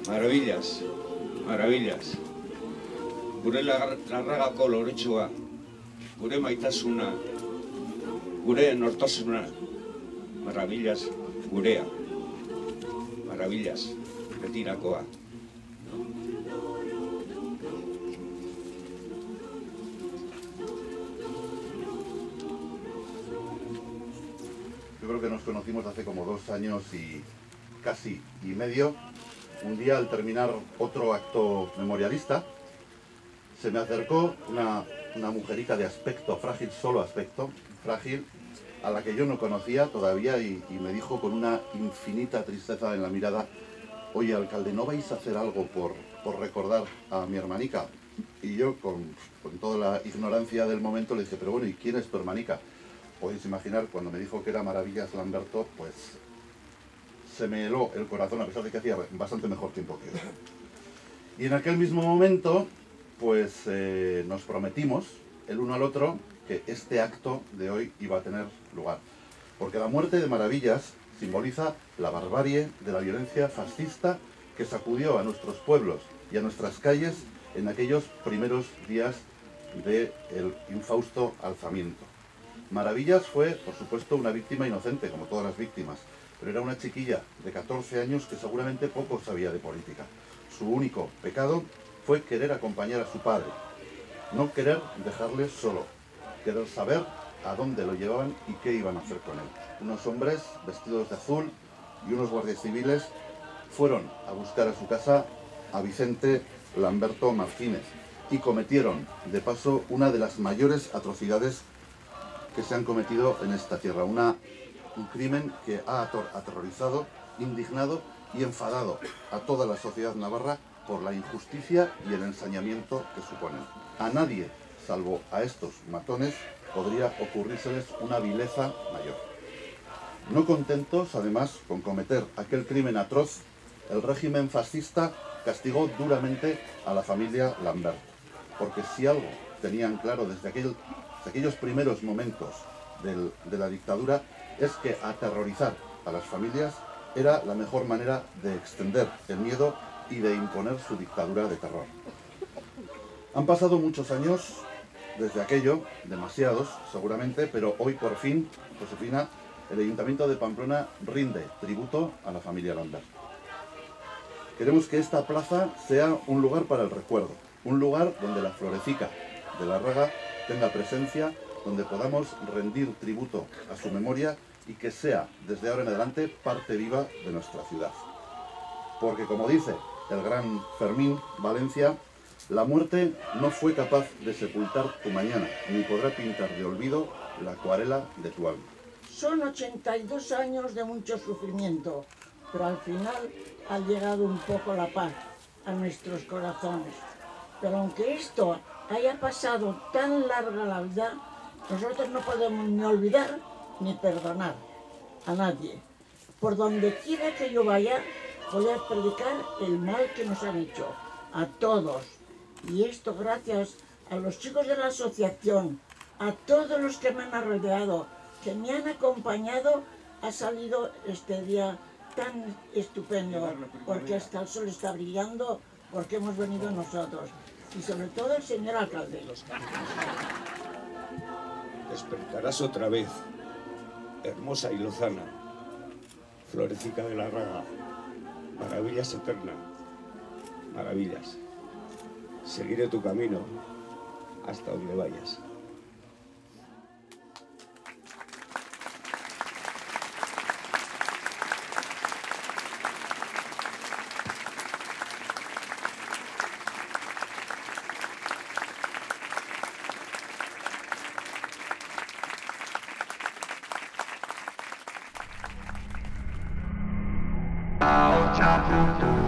Maravillas, maravillas. Gure larragako loretsua, gure maitasuna, gure nortasuna. Maravillas, gurea. Maravillas, betirakoa. Yo creo que nos conocimos hace como 2 años y casi y medio. Un día, al terminar otro acto memorialista, se me acercó una mujerita de aspecto frágil, solo aspecto frágil, a la que yo no conocía todavía y me dijo con una infinita tristeza en la mirada: oye, alcalde, ¿no vais a hacer algo por recordar a mi hermanica? Y yo, con toda la ignorancia del momento, le dije: pero bueno, ¿y quién es tu hermanica? Podéis imaginar, cuando me dijo que era Maravillas Lamberto, pues se me heló el corazón, a pesar de que hacía bastante mejor tiempo que yo. Y en aquel mismo momento, pues nos prometimos el uno al otro que este acto de hoy iba a tener lugar. Porque la muerte de Maravillas simboliza la barbarie de la violencia fascista que sacudió a nuestros pueblos y a nuestras calles en aquellos primeros días del infausto alzamiento. Maravillas fue, por supuesto, una víctima inocente, como todas las víctimas, pero era una chiquilla de 14 años que seguramente poco sabía de política. Su único pecado fue querer acompañar a su padre, no querer dejarle solo, querer saber a dónde lo llevaban y qué iban a hacer con él. Unos hombres vestidos de azul y unos guardias civiles fueron a buscar a su casa a Vicente Lamberto Martínez y cometieron, de paso, una de las mayores atrocidades que se han cometido en esta tierra. Un crimen que ha aterrorizado, indignado y enfadado a toda la sociedad navarra por la injusticia y el ensañamiento que suponen. A nadie, salvo a estos matones, podría ocurrírseles una vileza mayor. No contentos, además, con cometer aquel crimen atroz, el régimen fascista castigó duramente a la familia Lambert, porque si algo tenían claro desde aquellos primeros momentos de la dictadura, es que aterrorizar a las familias era la mejor manera de extender el miedo y de imponer su dictadura de terror. Han pasado muchos años desde aquello, demasiados seguramente, pero hoy por fin, Josefina, el Ayuntamiento de Pamplona rinde tributo a la familia Lambert. Queremos que esta plaza sea un lugar para el recuerdo, un lugar donde la florecica de Larraga tenga presencia, donde podamos rendir tributo a su memoria y que sea, desde ahora en adelante, parte viva de nuestra ciudad. Porque, como dice el gran Fermín Valencia, la muerte no fue capaz de sepultar tu mañana, ni podrá pintar de olvido la acuarela de tu alma. Son 82 años de mucho sufrimiento, pero al final ha llegado un poco la paz a nuestros corazones. Pero aunque esto haya pasado tan larga la vida, nosotros no podemos ni olvidar ni perdonar a nadie. Por donde quiera que yo vaya, voy a predicar el mal que nos han hecho, a todos. Y esto gracias a los chicos de la asociación, a todos los que me han rodeado, que me han acompañado, ha salido este día tan estupendo, porque hasta el sol está brillando, porque hemos venido nosotros. Y sobre todo el señor alcalde. Despertarás otra vez, hermosa y lozana, florecica de Larraga, maravillas eterna, maravillas. Seguiré tu camino hasta donde vayas. Chao, chao.